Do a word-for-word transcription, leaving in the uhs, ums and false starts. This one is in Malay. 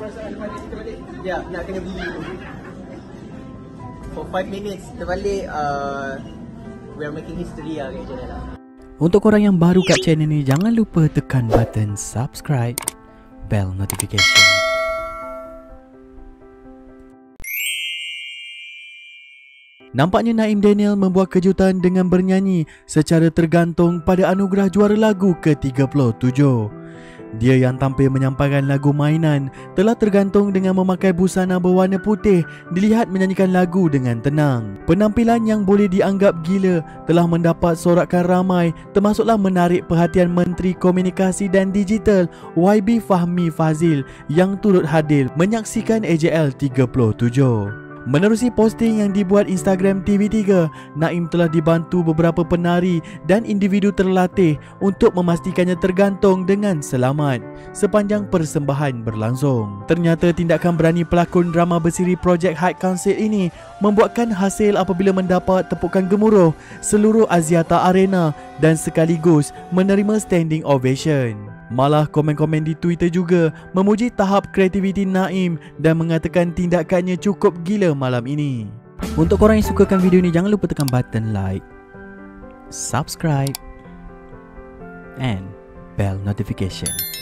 perasaan mana kita balik? Ya, nak kena beli. For five minutes terbalik, uh, we are making history lah kat channel lah. Untuk korang yang baru kat channel ni, jangan lupa tekan button subscribe, bell notification. Nampaknya Naim Daniel membuat kejutan dengan bernyanyi secara tergantung pada anugerah juara lagu ke tiga puluh tujuh. Dia yang tampil menyampaikan lagu mainan telah tergantung dengan memakai busana berwarna putih dilihat menyanyikan lagu dengan tenang. Penampilan yang boleh dianggap gila telah mendapat sorakan ramai, termasuklah menarik perhatian Menteri Komunikasi dan Digital Y B Fahmi Fadzil yang turut hadir menyaksikan A J L tiga puluh tujuh. Menerusi posting yang dibuat Instagram T V tiga, Naim telah dibantu beberapa penari dan individu terlatih untuk memastikannya tergantung dengan selamat sepanjang persembahan berlangsung. Ternyata tindakan berani pelakon drama bersiri Project High Council ini membuatkan hasil apabila mendapat tepukan gemuruh seluruh Axiata Arena dan sekaligus menerima standing ovation. Malah komen-komen di Twitter juga memuji tahap kreativiti Naim dan mengatakan tindakannya cukup gila malam ini. Untuk korang yang sukakan video ni, jangan lupa tekan button like, subscribe and bell notification.